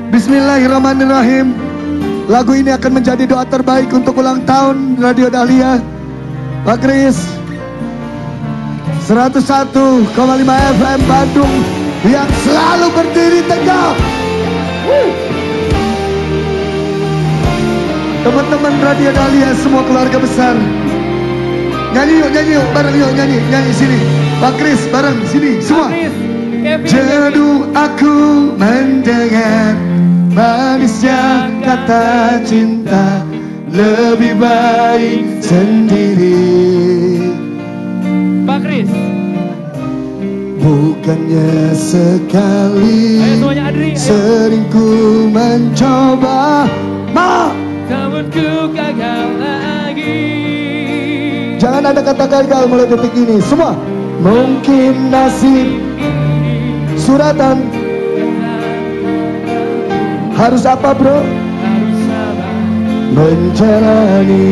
Bismillahirrahmanirrahim. Lagu ini akan menjadi doa terbaik untuk ulang tahun Radio Dahlia. Pak Kris 101,5 FM Bandung yang selalu berdiri tegak. Teman-teman Radio Dahlia, semua keluarga besar, nyanyi yuk bareng yuk, nyanyi sini. Pak Kris bareng sini semua. Jenuh aku mendengar manisnya kata cinta, lebih baik sendiri. Pak Kris. Bukannya sekali sering ku mencoba, namun ku gagal lagi. Jangan ada kata gagal mulai detik ini. Semua. Mungkin nasib suratan. Harus apa bro? Harus sabar menjalani.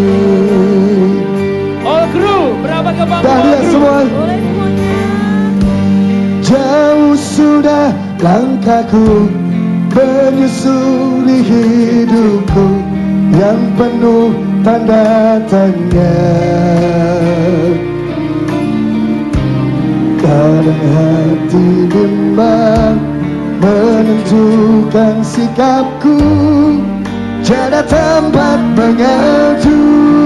All crew, berapa kebanggaan? Dahlia semua. Boleh semuanya. Jauh sudah langkahku menyusuri hidupku yang penuh tanda tanya. Kadang hati bimbang menentukan sikapku, tiada tempat mengadu.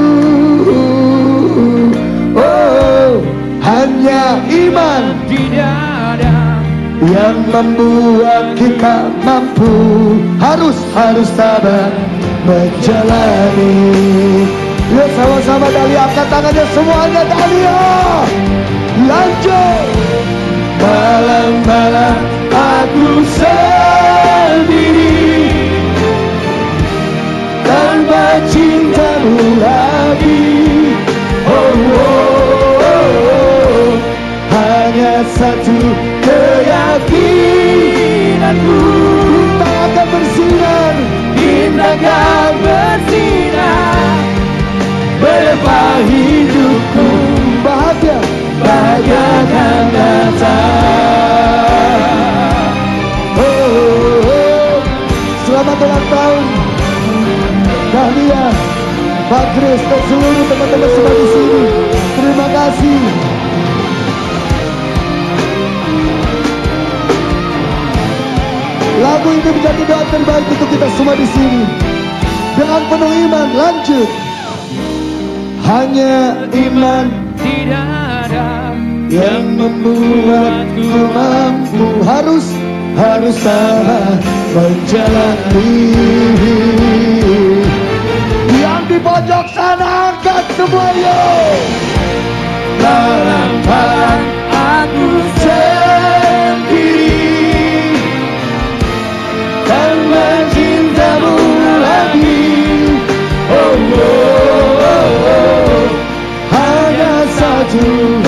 Oh, hanya iman tidak ada yang membuat kita mampu. Harus sabar menjalani. Yuk sama-sama Dahlia, angkat tangannya semuanya Dahlia. Lanjut. Malam-malam aku sendiri tanpa cintamu lagi. Oh, oh, oh. Hanya satu keyakinanku, bintang akan bersinar, bintang akan bersinar, menyapa hidupku. Bahagia, bahagia akan datang. Oh, oh, oh. Selamat ulang tahun Dahlia, Pak Kris dan seluruh teman-teman semua di sini. Terima kasih. Lagu ini menjadi doa terbaik untuk kita semua di sini. Dengan penuh iman, lanjut. Hanya iman tidak ada yang membuatku mampu. Harus sabar menjalani. Yang di pojok sana angkat semua yuk. Malam-malam aku sendiri tanpa cintamu lagi. Oh, oh, oh, oh. Hanya satu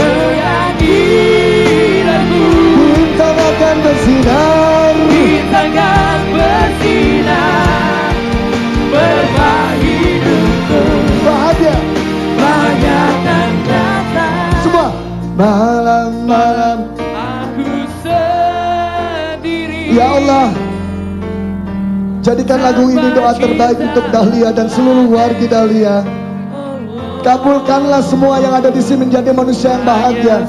keyakinanku, bintang akan bersinar, bintang akan bersinar, menyapa hidupku. bahagia, bahagia akan datang. semua. Malam-malam Aku sendiri. ya Allah, jadikan lagu ini doa terbaik untuk Dahlia dan seluruh warga Dahlia. Kabulkanlah semua yang ada di sini menjadi manusia yang bahagia.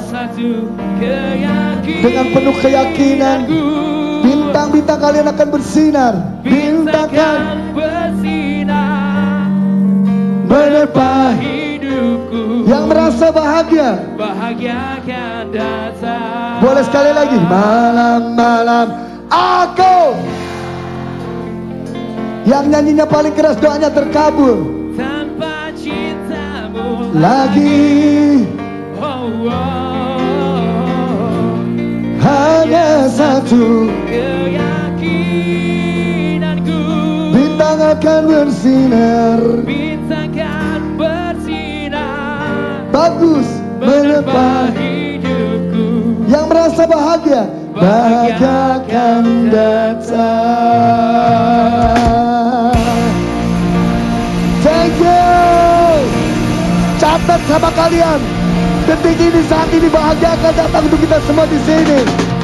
Dengan penuh keyakinan, bintang-bintang kalian akan bersinar, bintang akan bersinar, menerpa hidupku. yang merasa bahagia. Bahagia akan datang. Boleh sekali lagi. Malam-malam aku. Yang nyanyinya paling keras doanya terkabul. Tanpa cintamu Lagi oh, oh. hanya satu Keyakinanku, bintang akan bersinar, bintang akan bersinar, bagus menerpa hidupku. yang merasa bahagia. Bahagia akan datang. Thank you. Catat sama kalian. Detik ini, saat ini bahagia akan datang untuk kita semua di sini.